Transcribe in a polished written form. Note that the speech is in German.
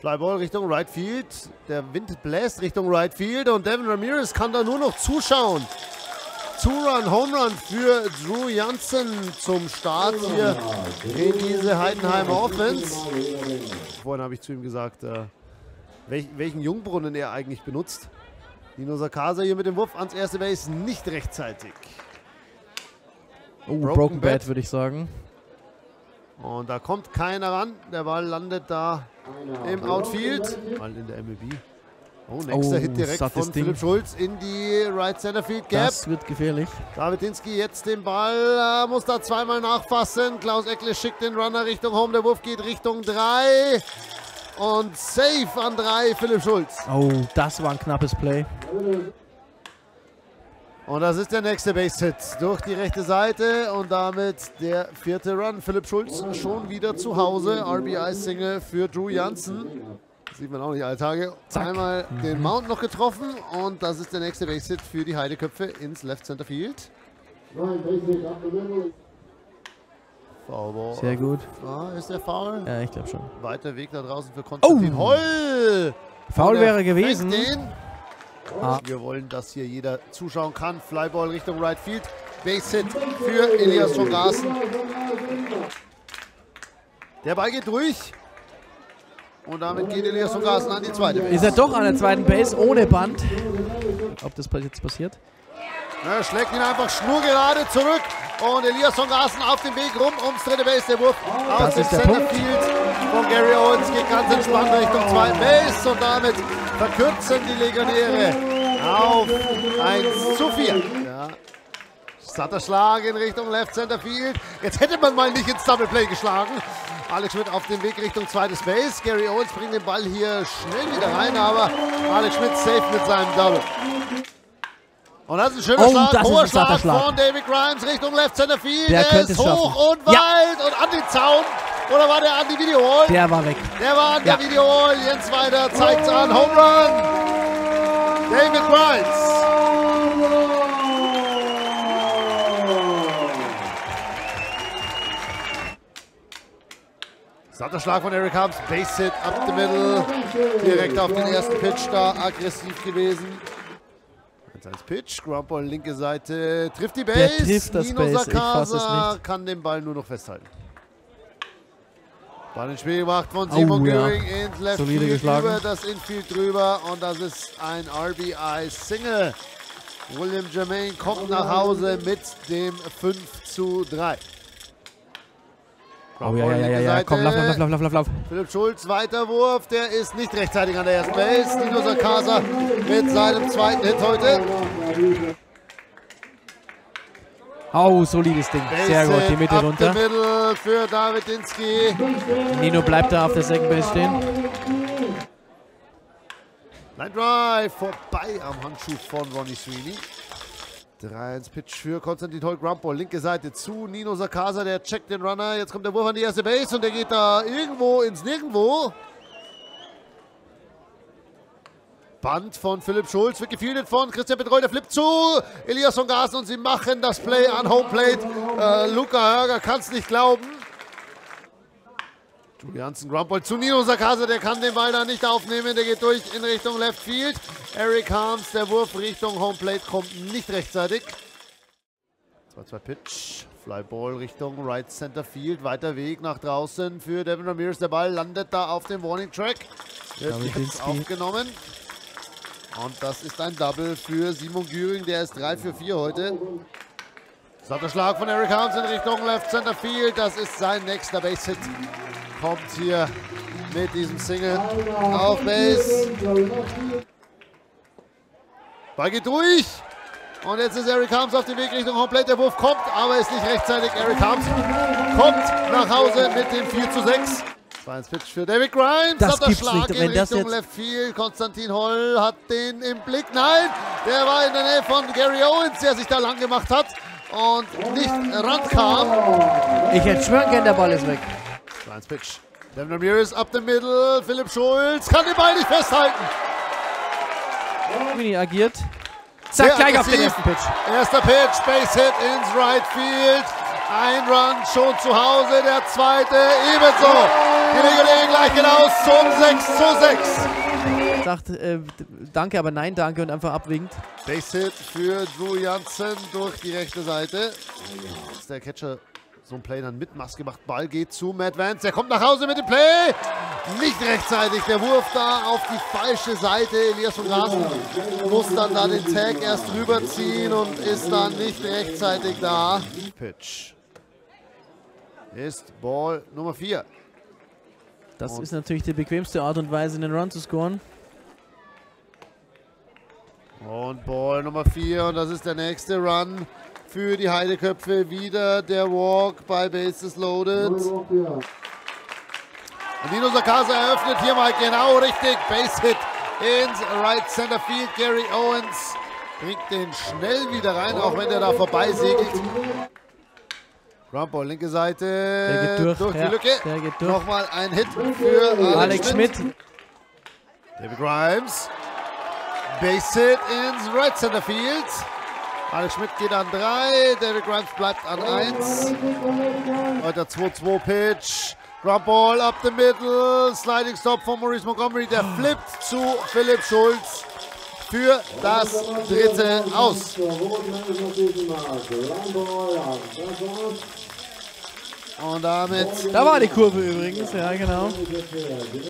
Flyball Richtung Right Field. Der Wind bläst Richtung Right Field und Devin Ramirez kann da nur noch zuschauen. Two-Run, Home-Run für Drew Jansen zum Start hier in diese Heidenheimer Offense. Vorhin habe ich zu ihm gesagt, welchen Jungbrunnen er eigentlich benutzt. Nino Sakasa hier mit dem Wurf ans erste Base, nicht rechtzeitig. Oh, Broken Bat würde ich sagen. Und da kommt keiner ran. Der Ball landet da im Outfield. Mal in der MLB. Oh, nächster Hit direkt von Philipp Schulz in die Right Center Field Gap. Das wird gefährlich. David Dinsky jetzt den Ball, muss da zweimal nachfassen. Klaus Eckle schickt den Runner Richtung Home. Der Wurf geht Richtung 3. Und safe an 3 Philipp Schulz. Oh, das war ein knappes Play. Und das ist der nächste Base-Hit durch die rechte Seite und damit der 4. Run. Philipp Schulz schon wieder zu Hause. RBI-Single für Drew Jansen. Sieht man auch nicht alle Tage. Einmal den Mount noch getroffen und das ist der nächste Base-Hit für die Heideköpfe ins Left Center Field. Foulball. Sehr gut. Ist der Foul? Ja, ich glaube schon. Weiter Weg nach draußen für Konstantin Holl. Foul wäre gewesen. Wir wollen, dass hier jeder zuschauen kann. Flyball Richtung Right Field. Base-Hit für Elias von Garsten. Der Ball geht durch. Und damit geht Elias von Garsten an die zweite Base. Ist er doch an der zweiten Base ohne Band. Ob das jetzt passiert? Er schlägt ihn einfach schnurgerade zurück. Und Elias von Garsten auf dem Weg rum ums dritte Base. Der Wurf aus dem Centerfield von Gary Owens geht ganz entspannt Richtung zweiten Base. Und damit verkürzen die Legionäre auf 1:4. Ja. Satter Schlag in Richtung Left Center Field. Jetzt hätte man mal nicht ins Double Play geschlagen. Alex Schmidt auf dem Weg Richtung zweites Base. Gary Owens bringt den Ball hier schnell wieder rein, aber Alex Schmidt safe mit seinem Double. Und das ist ein schöner Schlag, hoher Schlag von David Grimes Richtung Left Center Field. Der ist hoch und weit und an den Zaun. Oder war der an die Videowall? Der war weg. Der war an der Videowall. Jens Weider zeigt es an. Home Run. David Grimes. Satter Schlag von Eric Harms. Base Hit up the middle. Direkt auf den ersten Pitch da aggressiv gewesen. Als Pitch, Groundball linke Seite, trifft die Base. Der trifft das Nino Base, ich fass es nicht. Kann den Ball nur noch festhalten. Ball ins Spiel gemacht von Simon Göring ins Left Field über das Infield drüber und das ist ein RBI-Single. William Jermaine kommt nach Hause mit dem 5:3. Oh ja, komm, lauf. Philipp Schulz, weiter Wurf, der ist nicht rechtzeitig an der ersten Base. Nino Sakasa mit seinem zweiten Hit heute. Oh, solides Ding. Sehr gut, die Mitte runter. Middle für David Dinsky. Nino bleibt da auf der Second Base stehen. Line Drive vorbei am Handschuh von Ronnie Sweeney. 3-1-Pitch für Konstantin Holl. Groundball, linke Seite zu Nino Sakasa, der checkt den Runner. Jetzt kommt der Wurf an die erste Base und der geht da irgendwo ins Nirgendwo. Band von Philipp Schulz, wird gefieldet von Christian Bedreuth, der Flip zu Elias von Garsten und sie machen das Play an Homeplate. Luca Hörger kann es nicht glauben. Jansen, Groundball zu Nino Sakasa, der kann den Ball da nicht aufnehmen, der geht durch in Richtung Left Field. Eric Harms, der Wurf Richtung Homeplate kommt nicht rechtzeitig. 2-2 Pitch, Flyball Richtung Right Center Field, weiter Weg nach draußen für Devin Ramirez, der Ball landet da auf dem Warning Track, wird jetzt aufgenommen. Und das ist ein Double für Simon Göring, der ist 3 für 4 heute. Satter Schlag von Eric Harms in Richtung Left Center Field, das ist sein nächster Base-Hit. Kommt hier mit diesem Single auf Base. Ball geht durch. Und jetzt ist Eric Harms auf dem Weg Richtung Homeplate. Der Wurf kommt, aber ist nicht rechtzeitig. Eric Harms kommt nach Hause mit dem 4:6. 2-1 Pitch für David Grimes. Das der gibt's Schlag nicht. in Richtung Left Field. Konstantin Holl hat den im Blick. Nein, der war in der Nähe von Gary Owens, der sich da lang gemacht hat und nicht rankam. Ich hätte schwören können, der Ball ist weg. 2-1 Pitch. Devin Ramirez up the middle. Philipp Schulz kann den Ball nicht festhalten. Mini agiert. Zack, gleich auf den ersten Pitch. Erster Pitch, Base Hit ins Right Field. Ein Run schon zu Hause, der zweite ebenso. Die Reguläre gleich geht aus zum 6:6. Sagt danke, aber nein, danke und einfach abwinkt. Base-Hit für Drew Jansen durch die rechte Seite. Ist der Catcher so ein Play dann mit Maske macht. Ball geht zu Matt Vance. Der kommt nach Hause mit dem Play. Nicht rechtzeitig. Der Wurf da auf die falsche Seite. Elias von Grasen muss dann da den Tag erst rüberziehen und ist dann nicht rechtzeitig da. Pitch. Ist Ball Nummer 4. Das ist natürlich die bequemste Art und Weise, einen Run zu scoren. Und Ball Nummer 4 und das ist der nächste Run für die Heideköpfe. Wieder der Walk bei Bases Loaded. Und Dino Sakasa eröffnet hier mal genau richtig. Base-Hit ins Right Center Field. Gary Owens bringt den schnell wieder rein, auch wenn der da vorbei segelt. Groundball, linke Seite. Der geht durch die Lücke. Der geht durch. Nochmal ein Hit für Alex Schmidt. David Grimes. Base-Hit ins Right Center Field. Alex Schmidt geht an 3. David Grimes bleibt an 1. Heute 2-2-Pitch. Groundball up the middle. Sliding Stop von Maurice Montgomery. Der flippt zu Philipp Schulz für das dritte Aus. Und damit... Da war die Kurve übrigens, ja genau.